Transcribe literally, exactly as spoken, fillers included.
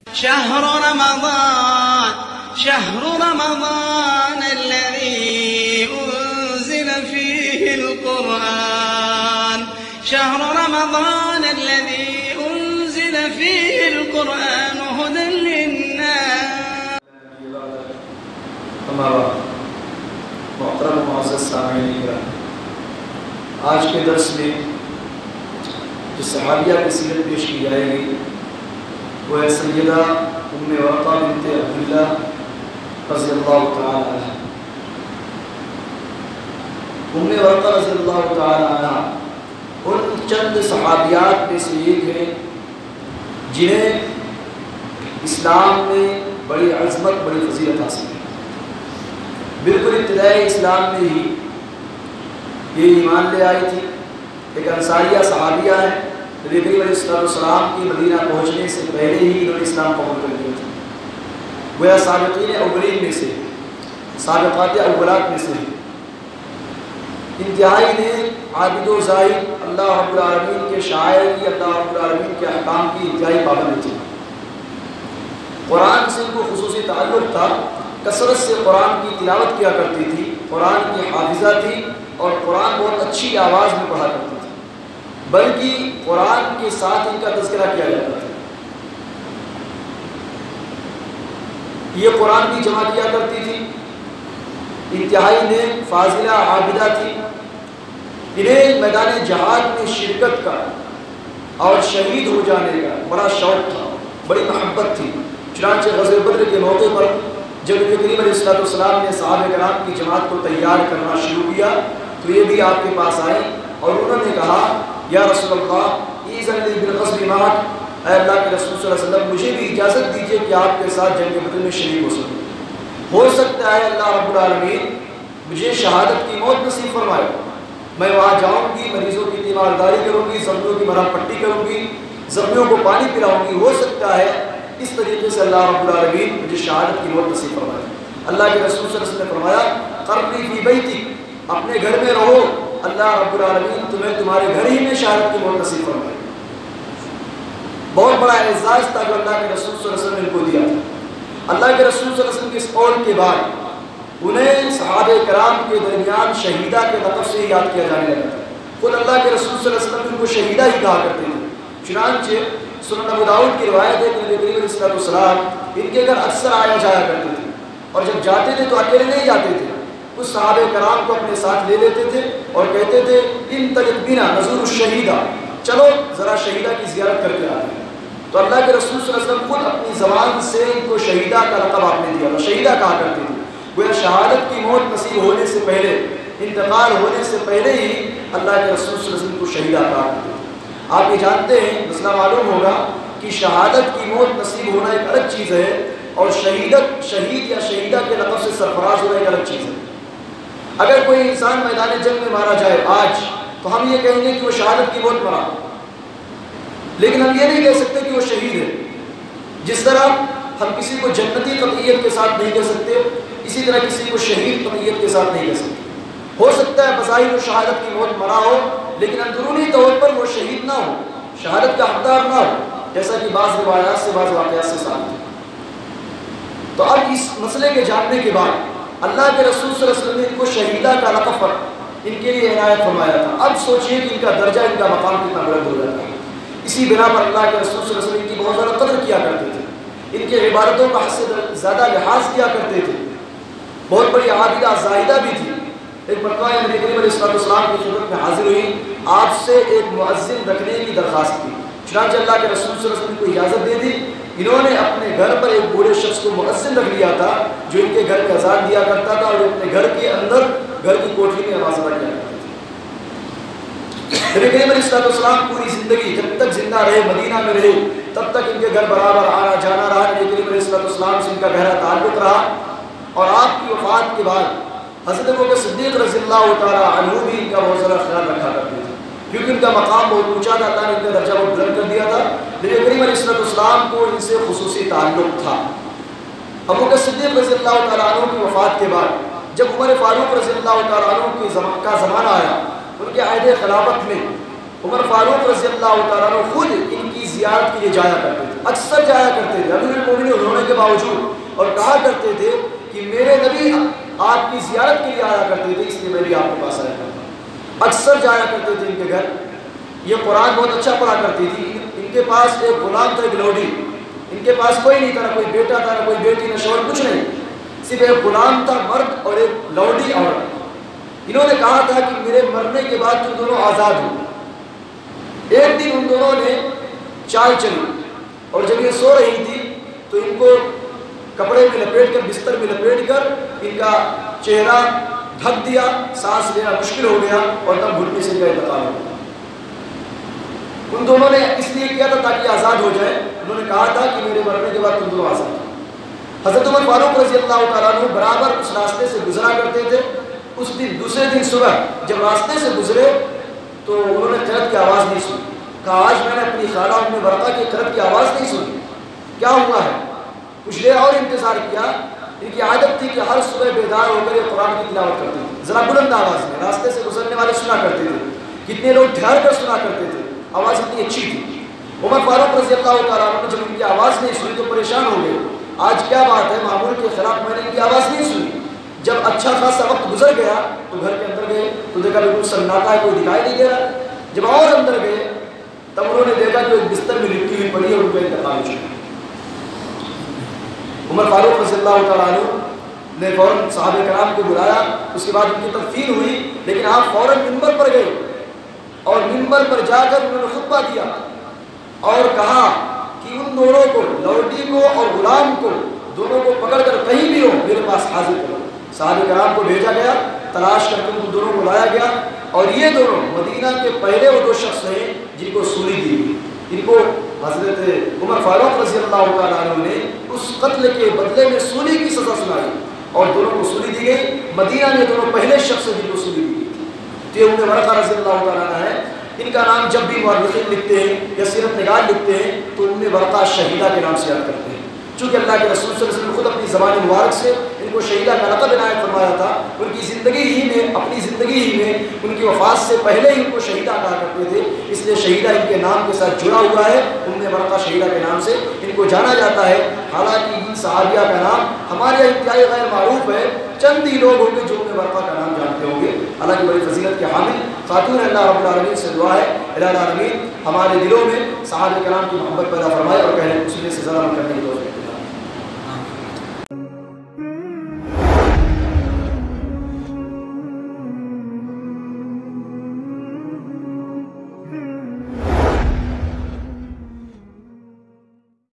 شهر رمضان شهر رمضان الذي أنزل فيه القرآن شهر رمضان الذي أنزل فيه القرآن هدى للناس. ہمارا محترم معزز سامعین کرام، آج کے درس میں جو صحابیہ کی سیرت پیش کی جائے گی وہ ہے سیدہ ام ورقہ بنت عبداللہ رضی اللہ تعالی عنہ۔ ام ورقہ رضی اللہ تعالی عنہ ان چند صحابیات میں سے ایک ہیں جنہیں اسلام میں بڑی عظمت بڑی فضیلت حاصل ہے۔ بالکل ابتدائی اسلام میں ہی یہ ایمان لے آئی تھی۔ ایک انصاریہ صحابیہ ہے، نبی کریم علیہ السلام کی مدینہ پہنچنے سے پہلے ہی انہوں نے اسلام قبول کر لیا تھا۔ گویا سابقین اولین میں سے، سابقات اولات میں سے انتہائی نے عابد و زاہد، اللہ رب العالمین کے شاعر کی، اللہ رب العالمین کے احکام کی انتہائی پابند تھی۔ قرآن سے ان کو خصوصی تعلق تھا، کثرت سے قرآن کی تلاوت کیا کرتی تھی، قرآن کی حافظہ تھی اور قرآن بہت اچھی آواز میں پڑھا کرتی تھی، بلکہ قرآن کے ساتھ ان کا تذکرہ کیا جاتا تھا۔ یہ قرآن کی جمع کیا کرتی تھی، انتہائی نیک فاضلہ عابدہ تھی۔ انہیں میدان جہاد میں شرکت کا اور شہید ہو جانے کا بڑا شوق تھا، بڑی محبت تھی۔ چنانچہ غزوہ بدر کے موقع پر جب نبی کریم علیہ السلام نے صحابہ کرام کی جماعت کو تیار کرنا شروع کیا تو یہ بھی آپ کے پاس آئے اور انہوں نے کہا، یا رسول اللہ ایذن لی بالغزو معک، اے اللہ کے رسول صلی اللہ علیہ وسلم مجھے بھی اجازت دیجیے کہ آپ کے ساتھ جنگ بدر میں شریک ہو سکوں۔ ہو سکتا ہے اللہ رب العالمین مجھے شہادت کی موت نصیب فرمائے، میں وہاں جاؤں گی، مریضوں کی تیمارداری کروں گی، زخمیوں کی مرہم پٹی کروں گی، زخمیوں کو پانی پلاؤں گی، ہو سکتا ہے اس طریقے سے اللہ رب العالمین مجھے شہادت کی موت نصیب فرمائے۔ اللہ کے رسول صلی اللہ علیہ وسلم نے فرمایا، قرنی فی بیتی، اپنے گھر میں رہو، اللہ رب العالمین تمہیں تمہارے گھر ہی میں شہادت کی موت نصیب فرمائے۔ بہت بڑا اعزاز تھا جو اللہ کے رسول صلی اللہ علیہ وسلم نے ان کو دیا تھا۔ اللہ کے رسول صلی اللہ علیہ وسلم کے اس قول کے بعد انہیں صحابہ کرام کے درمیان شہیدہ کے لقب سے یاد کیا جانے لگا تھا۔ خود اللہ کے رسول صلی اللہ علیہ وسلم ان کو شہیدہ ہی کہا کرتے تھے۔ چنانچہ سنن ابو داؤد کی روایت ہے کہ نبی کریم علیہ السلام ان کے گھر اکثر آیا جایا کرتے تھے، اور جب جاتے تھے تو اکیلے نہیں جاتے تھے، کچھ صحابہ کرام کو اپنے ساتھ لے لیتے تھے اور کہتے تھے ان طلب بنا نزور الشہیدہ، چلو ذرا شہیدہ کی زیارت کر کے آتے ہیں۔ تو اللہ کے رسول صلی اللہ علیہ وسلم خود اپنی زبان سے ان کو شہیدہ کا لقب آپ نے دیا، شہیدہ کہا کرتے تھے۔ گویا شہادت کی موت نصیب ہونے سے پہلے، انتقال ہونے سے پہلے ہی اللہ کے رسول صلی اللہ علیہ وسلم کو شہیدہ کہا کرتے تھے۔ آپ یہ جانتے ہیں، مسئلہ معلوم ہوگا کہ شہادت کی موت نصیب ہونا ایک الگ چیز ہے اور شہیدت شہید یا شہیدہ کے لقب سے سرفراز ہونا ایک الگ چیز ہے۔ اگر کوئی انسان میدان جنگ میں مارا جائے آج تو ہم یہ کہیں گے کہ وہ شہادت کی موت مرا، لیکن ہم یہ نہیں کہہ سکتے کہ وہ شہید ہے۔ جس طرح ہم کسی کو جنتی قطعیت کے ساتھ نہیں کہہ سکتے، اسی طرح کسی کو شہید قطعیت کے ساتھ نہیں کہہ سکتے۔ ہو سکتا ہے بظاہر وہ شہادت کی موت مرا ہو لیکن اندرونی طور پر وہ شہید نہ ہو، شہادت کا حقدار نہ ہو، جیسا کہ بعض روایات سے بعض واقعات سے ثابت ہے۔ تو اب اس مسئلے کے جاننے کے بعد اللہ کے رسول صلی اللہ علیہ وسلم نے ان کو شہیدہ کا لقب پر ان کے لیے عنایت فرمایا تھا۔ اب سوچئے کہ ان کا درجہ، ان کا مقام کتنا بلند ہو جاتا ہے۔ اسی بنا پر اللہ کے رسول صلی اللہ علیہ وسلم کی بہت زیادہ قدر کیا کرتے تھے، ان کے عبادتوں کا حد سے زیادہ لحاظ کیا کرتے تھے۔ بہت بڑی عابدہ زاہدہ بھی تھی۔ ایک مرتبہ نبی کریم علیہ السلام کی خدمت میں حاضر ہوئی، آپ سے ایک مؤذن رکھنے کی درخواست کی۔ چنانچہ اللہ کے رسول صلی اللہ علیہ وسلم کو اجازت دے دی۔ انہوں نے اپنے گھر پر ایک بوڑھے شخص کو مؤذن رکھ لیا تھا جو ان کے گھر میں اذان دیا کرتا تھا اور اپنے گھر کے اندر گھر کی کوٹری میں نماز ادا کیا کرتے تھے۔ نبی کریم علیہ السلام پوری زندگی جب تک زندہ رہے، مدینہ میں رہے، تب تک ان کے گھر برابر آنا جانا رہا۔ نبی کریم علیہ السلام سے ان کا گہرا تعلق رہا اور آپ کی وفات کے بعد حضرت ابوبکر صدیق رضی اللہ تعالیٰ عنہ بھی ان کا بہت زیادہ خیال رکھا کرتے تھے، کیونکہ ان کا مقام بہت اونچا تھا، اللہ نے ان کا درجہ بہت بلند کر دیا تھا۔ نبی کریم علیہ السلام کو ان سے خصوصی تعلق تھا۔ ابوبکر صدیق رضی اللہ تعالیٰ عنہ کی وفات کے بعد جب عمر فاروق رضی اللہ تعالیٰ عنہ کا زمانہ آیا، ان کے عہد خلافت میں عمر فاروق رضی اللہ تعالیٰ عنہ خود ان کی زیارت کے لیے جایا کرتے تھے، اکثر جایا کرتے تھے۔ امیر المؤمنین ہونے کے باوجود، اور کہا کرتے تھے کہ میرے نبی آپ کی زیارت کے لیے آیا کرتے تھے، اس لیے میں بھی آپ کے پاس آیا کرتا، اکثر جایا کرتے تھے ان کے گھر۔ یہ قرآن بہت اچھا پڑھا کرتی تھی، ان کے پاس ایک غلام تھا، ایک لوڈی، ان کے پاس کوئی نہیں تھا، نہ کوئی بیٹا تھا، نہ کوئی بیٹی، نہ شوہر، کچھ نہیں، صرف ایک غلام تھا مرد اور ایک لوڈی عورت۔ انہوں نے کہا تھا کہ میرے مرنے کے بعد تم دونوں آزاد ہو۔ ایک دن ان دونوں نے چال چلی، اور جب یہ سو رہی تھی تو ان کو کپڑے میں لپیٹ کر، بستر میں لپیٹ کر ان کا چہرہ ڈھک دیا، سانس لینا مشکل ہو گیا، اور تب گھٹنے سے ان کا انتقال ہو گیا۔ ان دونوں نے اس لیے کیا تھا تاکہ آزاد ہو جائے، انہوں نے کہا تھا کہ میرے مرنے کے بعد تم دونوں آزاد ہو۔ حضرت عمر فاروق رضی اللہ تعالیٰ عنہ برابر اس راستے سے گزرا کرتے تھے۔ اس دن دوسرے دن صبح جب راستے سے گزرے تو انہوں نے قرأت کی آواز نہیں سنی، کہا آج میں نے اپنی خالہ ام ورقہ کی قرأت کی آواز نہیں سنی، کیا ہوا ہے؟ کچھ دیر اور انتظار کیا۔ ان کی عادت تھی کہ ہر صبح بیدار ہو کر یہ قرآن کی تلاوت کرتے تھے، ذرا بلند آواز میں، راستے سے گزرنے والے سنا کرتے تھے، کتنے لوگ ٹھہر کر سنا کرتے تھے، آواز اتنی اچھی تھی۔ عمر فاروق رضی اللہ تعالیٰ عنہ جب ان کی آواز نہیں سنی تو پریشان ہو گئے، آج کیا بات ہے، معمول کے خلاف میں نے ان کی آواز نہیں سنی۔ جب اچھا خاصا وقت گزر گیا تو گھر کے اندر گئے تو دیکھا بالکل سناٹا ہے، کوئی دکھائی نہیں دے رہا۔ جب اور اندر گئے تب انہوں نے دیکھا کہ ایک بستر میں لپٹی ہوئی پڑی ہے، ان کا انتقال ہو چکا۔ عمر فاروق رضی اللہ تعالیٰ عنہ نے فوراً صحابہ کرام کو بلایا، اس کے بعد ان کی تدفین ہوئی، لیکن آپ فوراً منبر پر گئے اور منبر پر جا کر انہوں نے خطبہ دیا اور کہا کہ ان دونوں کو، لوڈی کو اور غلام کو، دونوں کو پکڑ کر کہیں بھی ہو میرے پاس حاضر کرو۔ صحابہ کرام کو بھیجا گیا، تلاش کر کے ان دونوں کو لایا گیا، اور یہ دونوں مدینہ کے پہلے وہ دو شخص ہیں جن کو سولی دی گئی۔ ان کو حضرت عمر فاروق رضی اللہ تعالیٰ عنہ نے اس قتل کے بدلے میں سولی کی سزا سنائی، اور دونوں کو سولی دی گئی۔ مدینہ میں دونوں پہلے شخص ہیں جن کو سولی دی گئی تھی۔ یہ ام ورقہ رضی اللہ تعالیٰ عنہ ہے، ان کا نام جب بھی مورخین لکھتے ہیں یا سیرت نگار لکھتے ہیں تو ام ورقہ شہیدہ کے نام سے یاد کرتے ہیں، چونکہ اللہ کے رسول صلی اللہ علیہ وسلم خود اپنی زبان مبارک سے ان کو شہیدہ کا لقب عنایت فرمایا تھا۔ ان کی زندگی ہی میں، اپنی زندگی ہی میں، ان کی وفات سے پہلے ہی ان کو شہیدہ کہا کرتے تھے، اس لیے شہیدہ ان کے نام کے ساتھ جڑا ہوا ہے، ام ورقہ شہیدہ کے نام سے ان کو جانا جاتا ہے۔ حالانکہ ان صحابیہ کا نام ہمارے یہاں انتہائی غیر معروف ہے، چند ہی لوگ ہوں گے جو ام ورقہ کا نام جانتے ہوں گے۔ حالانکہ بڑی فضیلت کے حامل خاتون اللہ رب العالمین سے دعا ہے، الہ العالمین ہمارے دلوں میں صحابہ کرام کی محبت پیدا فرمائے اور کہنے سننے سے زیادہ کرنے کی توفیق